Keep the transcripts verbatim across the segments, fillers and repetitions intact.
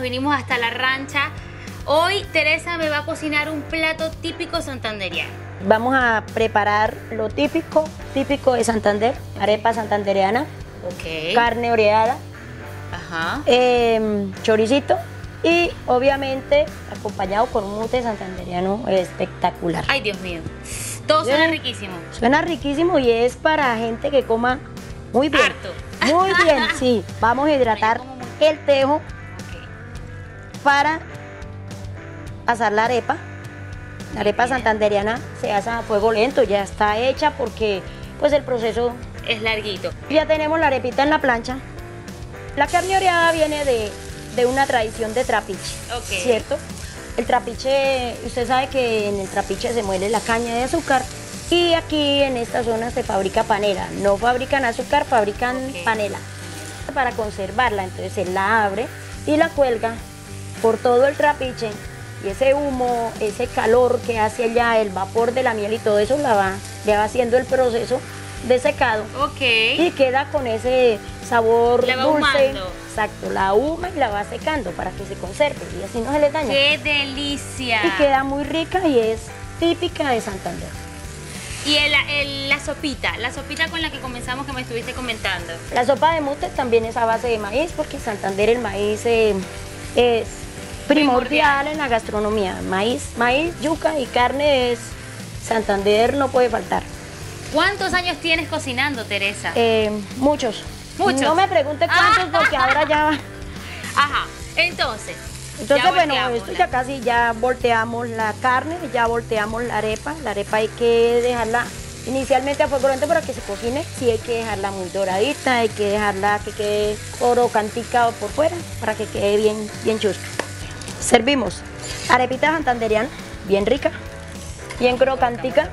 vinimos hasta La Rancha. Hoy Teresa me va a cocinar un plato típico santandereano. Vamos a preparar lo típico, típico de Santander, arepa santandereana, Ok. carne oreada, Ajá. eh, choricito y obviamente acompañado con un mute santandereano espectacular. Ay, Dios mío. Todo suena Bien. riquísimo. Suena riquísimo y es para gente que coma muy bien. Harto. Muy bien, sí. Vamos a hidratar Yo como muy- el tejo Ok. para asar la arepa. La arepa Bien. santandereana se asa a fuego lento, ya está hecha porque pues el proceso. Es larguito. Ya tenemos la arepita en la plancha. La carne oreada viene de, de una tradición de trapiche, Ok. ¿cierto? El trapiche, usted sabe que en el trapiche se muele la caña de azúcar y aquí en esta zona se fabrica panela. No fabrican azúcar, fabrican Ok. panela. Para conservarla, entonces se la abre y la cuelga por todo el trapiche y ese humo, ese calor que hace allá, el vapor de la miel y todo eso la va, le va haciendo el proceso de secado. Ok. Y queda con ese sabor La va dulce. ahumando. Exacto, la ahuma y la va secando para que se conserve y así no se le daña. ¡Qué delicia! Y queda muy rica y es típica de Santander. Y el- el- la sopita, la sopita con la que comenzamos que me estuviste comentando. La sopa de mute también es a base de maíz porque en Santander el maíz eh, es primordial, Primordial. en la gastronomía. Maíz, maíz, yuca y carne es Santander, no puede faltar. ¿Cuántos años tienes cocinando, Teresa? Eh, muchos. Muchos. No me pregunte cuántos porque ahora ya... Ajá, entonces. Entonces, ya bueno, volteamos esto la- ya casi ya volteamos la carne, ya volteamos la arepa. La arepa hay que dejarla inicialmente a fuego lento para que se cocine. Sí hay que dejarla muy doradita, hay que dejarla que quede crocantica por fuera para que quede bien, bien chusca. Servimos arepita santandereana, bien rica, bien crocantica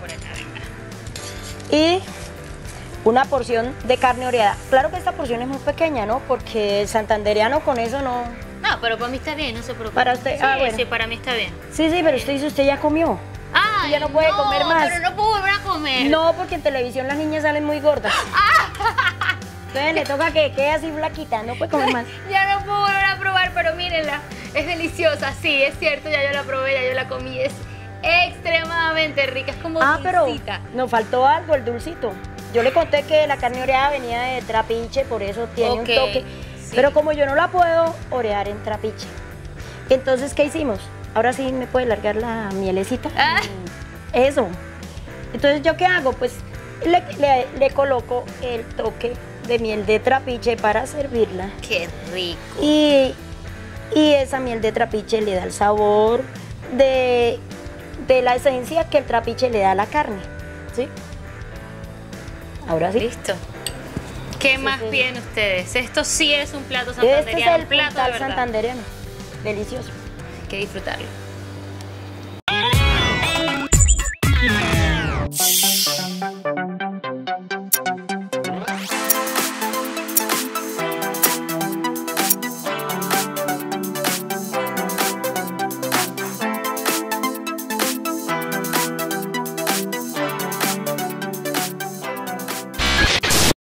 y una porción de carne oreada. Claro que esta porción es muy pequeña, ¿no? Porque el santandereano con eso no... No, pero para mí está bien, no se preocupe. Para usted, sí, ah, bueno. sí, para mí está bien. Sí, sí, pero usted dice, usted ya comió. Ay, ya no puede comer más. Pero no puedo volver a comer. No, porque en televisión las niñas salen muy gordas. Entonces le toca que quede así flaquita, no puede comer más. Ya no puedo volver a probar, pero mírenla. Es deliciosa, sí, es cierto, ya yo la probé, ya yo la comí. Es extremadamente rica, es como Ah, pero dulcita. nos faltó algo, el dulcito. Yo le conté que la carne oreada venía de trapiche, por eso tiene Ok, un toque. sí. Pero como yo no la puedo orear en trapiche. Entonces, ¿qué hicimos? Ahora sí me puede largar la mielecita. Ah. Eso. Entonces, ¿yo qué hago? Pues le, le- le coloco el toque de miel de trapiche para servirla. Qué rico. Y, y esa miel de trapiche le da el sabor de, de la esencia que el trapiche le da a la carne. ¿Sí? Ahora sí. Listo. ¿Qué Sí, más sí. piden ustedes? Esto sí es un plato Este es santandereano, el un plato de puntal verdad. santandereano. Delicioso. Hay que disfrutarlo.